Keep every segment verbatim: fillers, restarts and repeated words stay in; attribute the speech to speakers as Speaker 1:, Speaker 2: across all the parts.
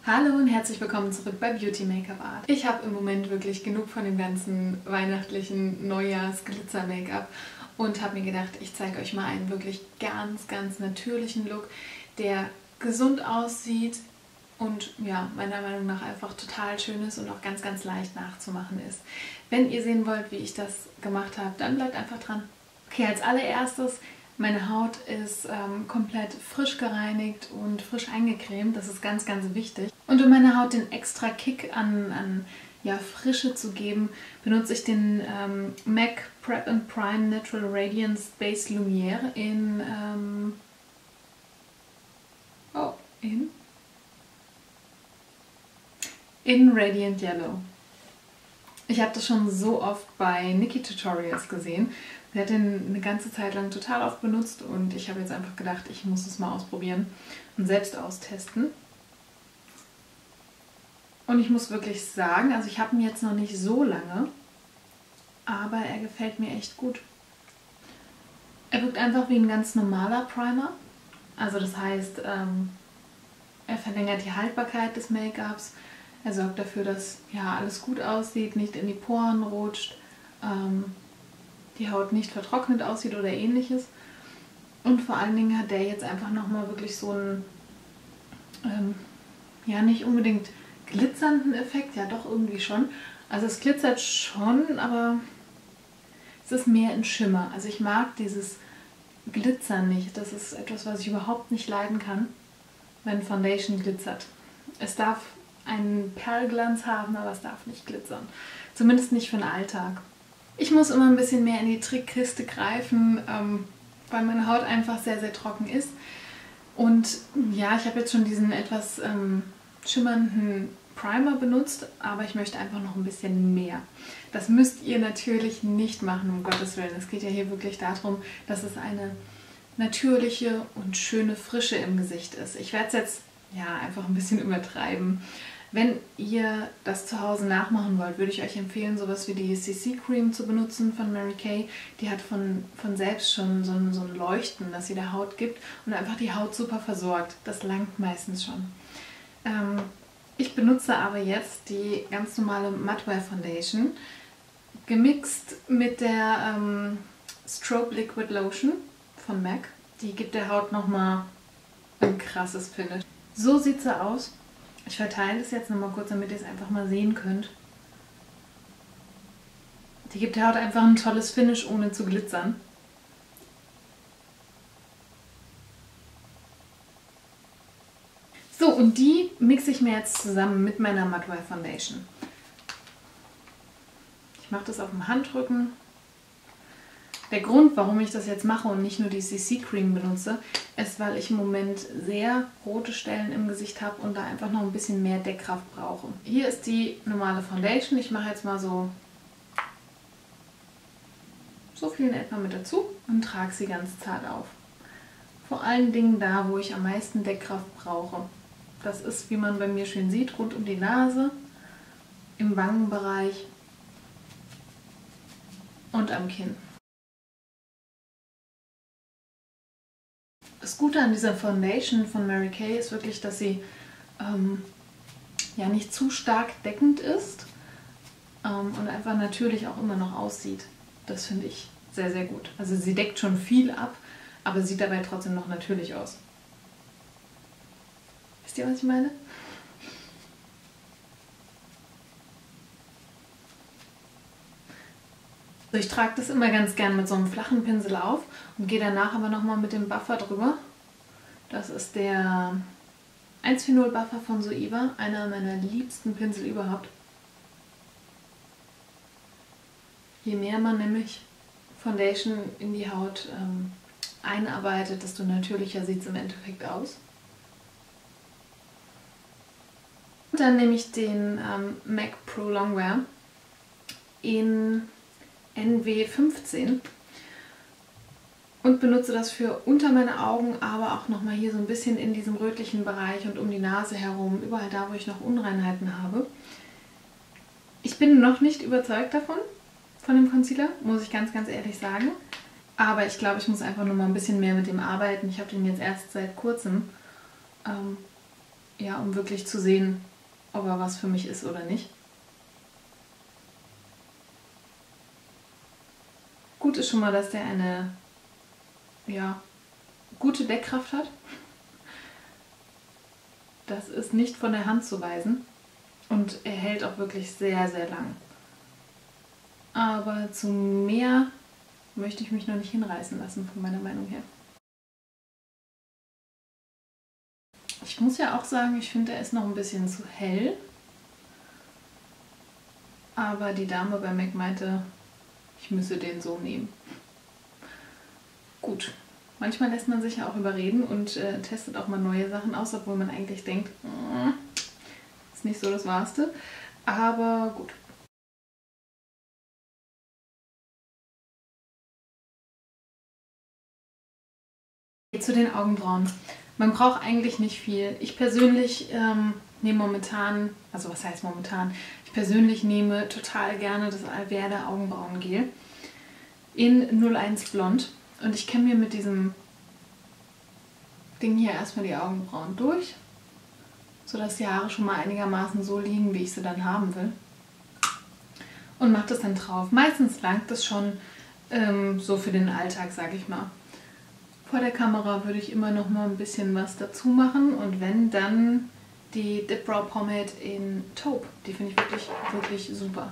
Speaker 1: Hallo und herzlich willkommen zurück bei Beauty Make-up Art. Ich habe im Moment wirklich genug von dem ganzen weihnachtlichen Neujahrs-Glitzer-Make-up und habe mir gedacht, ich zeige euch mal einen wirklich ganz, ganz natürlichen Look, der gesund aussieht und ja, meiner Meinung nach einfach total schön ist und auch ganz, ganz leicht nachzumachen ist. Wenn ihr sehen wollt, wie ich das gemacht habe, dann bleibt einfach dran. Okay, als allererstes, meine Haut ist ähm, komplett frisch gereinigt und frisch eingecremt. Das ist ganz, ganz wichtig. Und um meiner Haut den extra Kick an, an ja, Frische zu geben, benutze ich den ähm, M A C Prep and Prime Natural Radiance Base Lumiere in, ähm, oh, in, in Radiant Yellow. Ich habe das schon so oft bei Nikki Tutorials gesehen. Sie hat den eine ganze Zeit lang total oft benutzt und ich habe jetzt einfach gedacht, ich muss es mal ausprobieren und selbst austesten. Und ich muss wirklich sagen, also ich habe ihn jetzt noch nicht so lange, aber er gefällt mir echt gut. Er wirkt einfach wie ein ganz normaler Primer. Also das heißt, ähm, er verlängert die Haltbarkeit des Make-ups. Er sorgt dafür, dass ja, alles gut aussieht, nicht in die Poren rutscht, ähm, die Haut nicht vertrocknet aussieht oder ähnliches. Und vor allen Dingen hat der jetzt einfach nochmal wirklich so einen, ähm, ja nicht unbedingt glitzernden Effekt, ja doch irgendwie schon. Also es glitzert schon, aber es ist mehr ein Schimmer. Also ich mag dieses Glitzern nicht. Das ist etwas, was ich überhaupt nicht leiden kann, wenn Foundation glitzert. Es darf einen Perlglanz haben, aber es darf nicht glitzern. Zumindest nicht für den Alltag. Ich muss immer ein bisschen mehr in die Trickkiste greifen, ähm, weil meine Haut einfach sehr, sehr trocken ist. Und ja, ich habe jetzt schon diesen etwas ähm, schimmernden Primer benutzt, aber ich möchte einfach noch ein bisschen mehr. Das müsst ihr natürlich nicht machen, um Gottes Willen. Es geht ja hier wirklich darum, dass es eine natürliche und schöne Frische im Gesicht ist. Ich werde es jetzt ja einfach ein bisschen übertreiben. Wenn ihr das zu Hause nachmachen wollt, würde ich euch empfehlen, sowas wie die C C Cream zu benutzen von Mary Kay. Die hat von, von selbst schon so ein, so ein Leuchten, das sie der Haut gibt und einfach die Haut super versorgt. Das langt meistens schon. Ähm, ich benutze aber jetzt die ganz normale Matte Wear Foundation, gemixt mit der ähm, Strobe Liquid Lotion von M A C. Die gibt der Haut nochmal ein krasses Finish. So sieht sie aus. Ich verteile das jetzt nochmal kurz, damit ihr es einfach mal sehen könnt. Die gibt der Haut einfach ein tolles Finish, ohne zu glitzern. So, und die mixe ich mir jetzt zusammen mit meiner Matte Wear Foundation. Ich mache das auf dem Handrücken. Der Grund, warum ich das jetzt mache und nicht nur die C C Cream benutze, ist, weil ich im Moment sehr rote Stellen im Gesicht habe und da einfach noch ein bisschen mehr Deckkraft brauche. Hier ist die normale Foundation. Ich mache jetzt mal so, so viel in etwa mit dazu und trage sie ganz zart auf. Vor allen Dingen da, wo ich am meisten Deckkraft brauche. Das ist, wie man bei mir schön sieht, rund um die Nase, im Wangenbereich und am Kinn. Das Gute an dieser Foundation von Mary Kay ist wirklich, dass sie ähm, ja nicht zu stark deckend ist ähm, und einfach natürlich auch immer noch aussieht. Das finde ich sehr, sehr gut. Also sie deckt schon viel ab, aber sieht dabei trotzdem noch natürlich aus. Wisst ihr, was ich meine? Ich trage das immer ganz gern mit so einem flachen Pinsel auf und gehe danach aber nochmal mit dem Buffer drüber. Das ist der eins vier null Buffer von Zoeva, einer meiner liebsten Pinsel überhaupt. Je mehr man nämlich Foundation in die Haut ähm, einarbeitet, desto natürlicher sieht es im Endeffekt aus. Und dann nehme ich den ähm, M A C Pro Longwear in N W fünfzehn und benutze das für unter meine Augen, aber auch nochmal hier so ein bisschen in diesem rötlichen Bereich und um die Nase herum, überall da, wo ich noch Unreinheiten habe. Ich bin noch nicht überzeugt davon, von dem Concealer, muss ich ganz, ganz ehrlich sagen. Aber ich glaube, ich muss einfach noch mal ein bisschen mehr mit dem arbeiten. Ich habe den jetzt erst seit kurzem. Ähm, ja, um wirklich zu sehen, ob er was für mich ist oder nicht. Gut ist schon mal, dass der eine ja, gute Deckkraft hat. Das ist nicht von der Hand zu weisen und er hält auch wirklich sehr, sehr lang. Aber zu mehr möchte ich mich noch nicht hinreißen lassen, von meiner Meinung her. Ich muss ja auch sagen, ich finde, er ist noch ein bisschen zu hell. Aber die Dame bei M A C meinte, ich müsse den so nehmen. Gut, manchmal lässt man sich ja auch überreden und äh, testet auch mal neue Sachen aus, obwohl man eigentlich denkt, mm, ist nicht so das Wahrste. Aber gut. Zu den Augenbrauen. Man braucht eigentlich nicht viel. Ich persönlich ähm, nehme momentan, also was heißt momentan, ich persönlich nehme total gerne das Alverde Augenbrauengel in null eins Blond. Und ich kämme mir mit diesem Ding hier erstmal die Augenbrauen durch, sodass die Haare schon mal einigermaßen so liegen, wie ich sie dann haben will. Und mache das dann drauf. Meistens langt das schon ähm, so für den Alltag, sage ich mal. Vor der Kamera würde ich immer noch mal ein bisschen was dazu machen und wenn, dann die Dip Brow Pomade in Taupe. Die finde ich wirklich, wirklich super.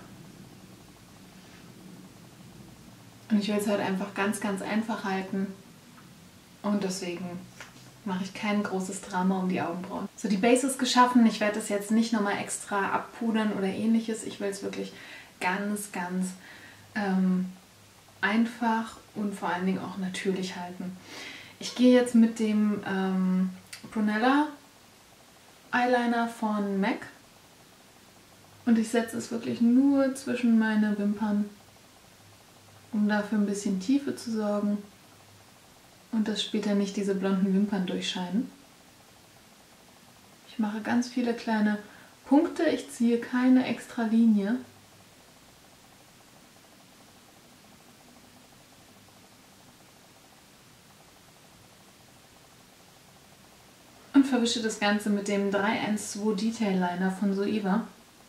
Speaker 1: Und ich will es halt einfach ganz, ganz einfach halten und deswegen mache ich kein großes Drama um die Augenbrauen. So, die Base ist geschaffen. Ich werde das jetzt nicht nochmal extra abpudern oder ähnliches. Ich will es wirklich ganz, ganz ähm, einfach und vor allen Dingen auch natürlich halten. Ich gehe jetzt mit dem ähm, Brunella Eyeliner von M A C und ich setze es wirklich nur zwischen meine Wimpern, um dafür ein bisschen Tiefe zu sorgen und dass später nicht diese blonden Wimpern durchscheinen. Ich mache ganz viele kleine Punkte, ich ziehe keine extra Linie. Und verwische das Ganze mit dem drei eins zwei Detail Liner von Zoeva.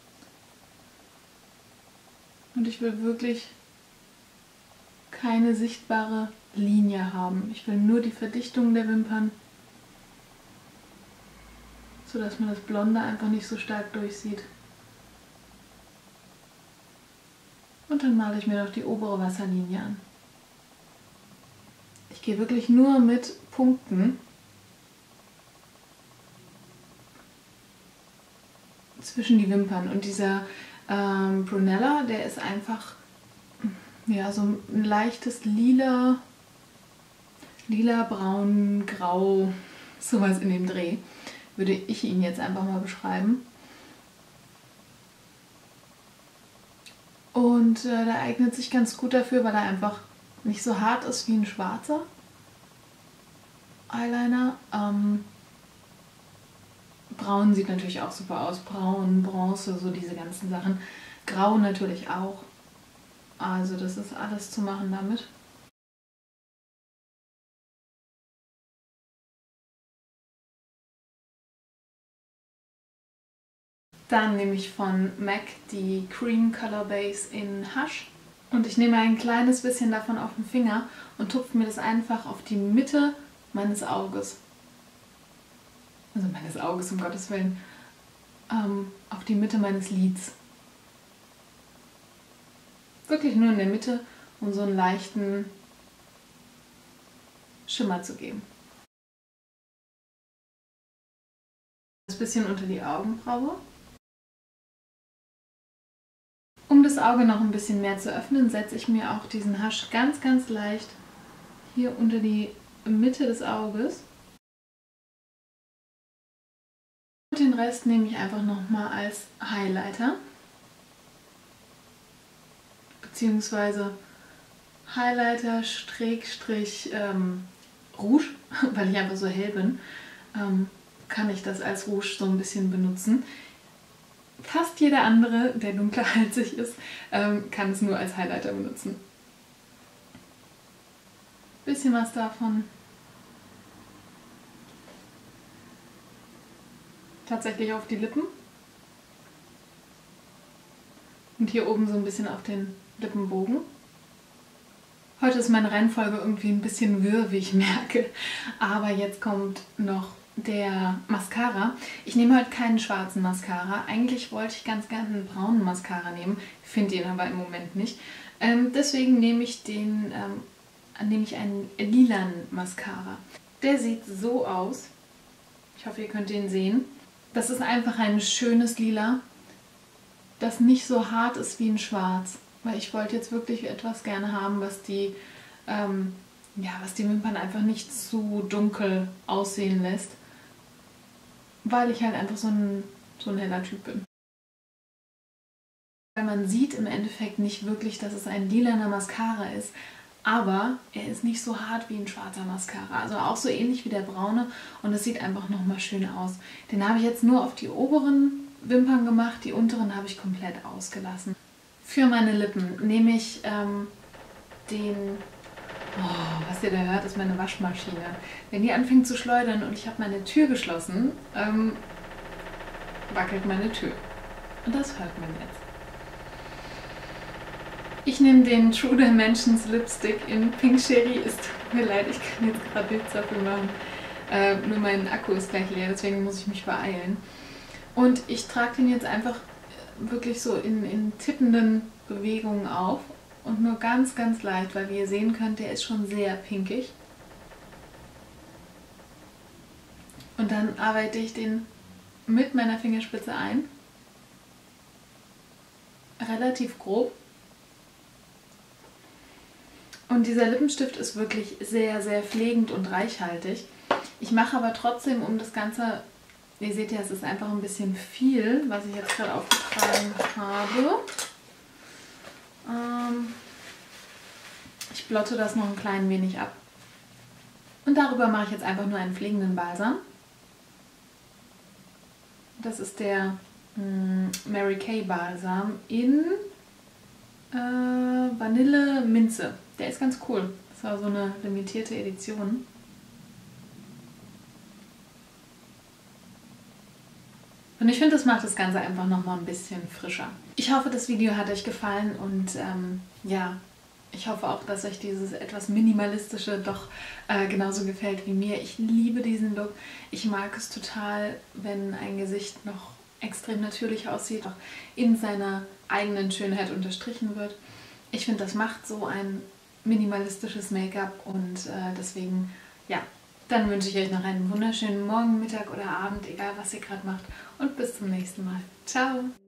Speaker 1: Und ich will wirklich keine sichtbare Linie haben. Ich will nur die Verdichtung der Wimpern, sodass man das Blonde einfach nicht so stark durchsieht. Und dann male ich mir noch die obere Wasserlinie an. Ich gehe wirklich nur mit Punkten zwischen die Wimpern. Und dieser ähm, Brunella, der ist einfach ja, so ein leichtes lila, lila, braun, grau, sowas in dem Dreh, würde ich ihn jetzt einfach mal beschreiben. Und äh, der eignet sich ganz gut dafür, weil er einfach nicht so hart ist wie ein schwarzer Eyeliner. Ähm, Braun sieht natürlich auch super aus. Braun, Bronze, so diese ganzen Sachen. Grau natürlich auch. Also das ist alles zu machen damit. Dann nehme ich von M A C die Cream Color Base in Hush. Und ich nehme ein kleines bisschen davon auf den Finger und tupfe mir das einfach auf die Mitte meines Auges. Also meines Auges, um Gottes Willen. Ähm, auf die Mitte meines Lids. Wirklich nur in der Mitte, um so einen leichten Schimmer zu geben. Das bisschen unter die Augenbraue. Um das Auge noch ein bisschen mehr zu öffnen, setze ich mir auch diesen Hush ganz, ganz leicht hier unter die Mitte des Auges. Und den Rest nehme ich einfach nochmal als Highlighter. Beziehungsweise Highlighter, Strich, ähm, Rouge, weil ich einfach so hell bin, ähm, kann ich das als Rouge so ein bisschen benutzen. Fast jeder andere, der dunkelhalsig ist, ähm, kann es nur als Highlighter benutzen. Bisschen was davon. tatsächlich auf die Lippen. Und hier oben so ein bisschen auf den Lippenbogen. Heute ist meine Reihenfolge irgendwie ein bisschen wirr, wie ich merke. Aber jetzt kommt noch der Mascara. Ich nehme heute keinen schwarzen Mascara. Eigentlich wollte ich ganz gerne einen braunen Mascara nehmen. Finde ihn aber im Moment nicht. Ähm, deswegen nehme ich den, ähm, nehme ich einen lilanen Mascara. Der sieht so aus. Ich hoffe, ihr könnt ihn sehen. Das ist einfach ein schönes Lila, das nicht so hart ist wie ein Schwarz. Weil ich wollte jetzt wirklich etwas gerne haben, was die, ähm, ja, was die Wimpern einfach nicht zu dunkel aussehen lässt. Weil ich halt einfach so ein, so ein heller Typ bin. Weil man sieht im Endeffekt nicht wirklich, dass es ein lilaner Mascara ist. Aber er ist nicht so hart wie ein schwarzer Mascara. Also auch so ähnlich wie der braune. Und es sieht einfach nochmal schön aus. Den habe ich jetzt nur auf die oberen Wimpern gemacht. Die unteren habe ich komplett ausgelassen. Für meine Lippen nehme ich ähm, den... Oh, was ihr da hört, ist meine Waschmaschine. Wenn die anfängt zu schleudern und ich habe meine Tür geschlossen, ähm, wackelt meine Tür. Und das hört man jetzt. Ich nehme den True Dimensions Lipstick in Pink Cherry. Es tut mir leid, ich kann jetzt gerade nichts dafür machen. Äh, nur mein Akku ist gleich leer, deswegen muss ich mich beeilen. Und ich trage den jetzt einfach wirklich so in, in tippenden Bewegungen auf. Und nur ganz, ganz leicht, weil wie ihr sehen könnt, der ist schon sehr pinkig. Und dann arbeite ich den mit meiner Fingerspitze ein. Relativ grob. Und dieser Lippenstift ist wirklich sehr, sehr pflegend und reichhaltig. Ich mache aber trotzdem um das Ganze, ihr seht ja, es ist einfach ein bisschen viel, was ich jetzt gerade aufgetragen habe. Ähm, ich blotte das noch ein klein wenig ab. Und darüber mache ich jetzt einfach nur einen pflegenden Balsam. Das ist der mh, Mary Kay Balsam in äh, Vanille Minze. Der ist ganz cool. Das war so eine limitierte Edition. Und ich finde, das macht das Ganze einfach nochmal ein bisschen frischer. Ich hoffe, das Video hat euch gefallen und ähm, ja, ich hoffe auch, dass euch dieses etwas minimalistische doch äh, genauso gefällt wie mir. Ich liebe diesen Look. Ich mag es total, wenn ein Gesicht noch extrem natürlich aussieht, auch in seiner eigenen Schönheit unterstrichen wird. Ich finde, das macht so ein minimalistisches Make-up und äh, deswegen, ja, dann wünsche ich euch noch einen wunderschönen Morgen, Mittag oder Abend, egal was ihr gerade macht und bis zum nächsten Mal. Ciao!